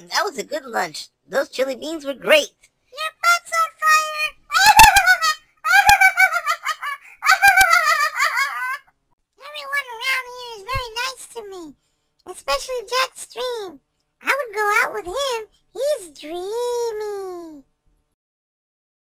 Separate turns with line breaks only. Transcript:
That was a good lunch. Those chili beans were great.
Your butt's on fire. Everyone around here is very nice to me, especially Jack Stream. I would go out with him. He's dreamy.